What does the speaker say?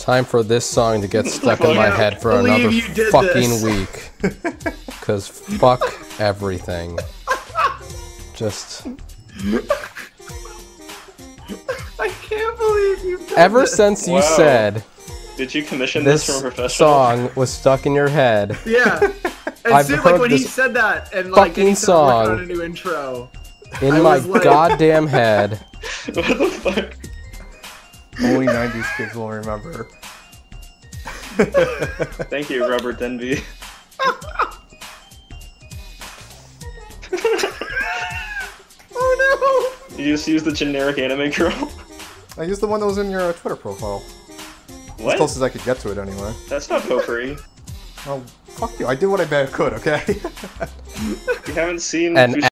Time for this song to get stuck in my head for another fucking week. Cause fuck everything. Just... I can't believe you did Ever this. since you said... Did you commission this this from a professional? song was stuck in your head. Yeah. And I've soon, heard like, when he this said that, and like, fucking he started working song on a new intro. in I my was like- goddamn head. What the fuck? Only 90s kids will remember. Thank you, Robert Denby. Oh You just used the generic anime girl? I used the one that was in your Twitter profile. As What? close as I could get to it, anyway. That's not potpourri. Oh, fuck you. I did what I could, okay? You haven't seen And